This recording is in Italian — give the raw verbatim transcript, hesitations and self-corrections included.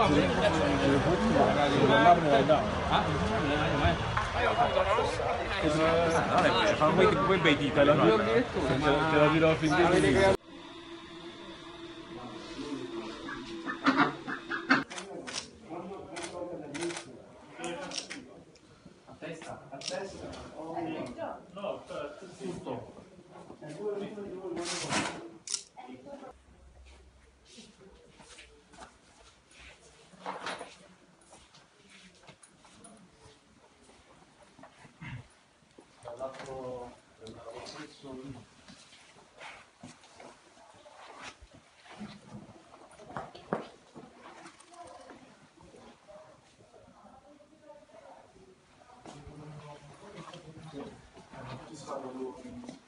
Fa quei bei titoli, te la dirò fin di a testa, a testa. No, tutto. Dall'altro stesso. Ci stanno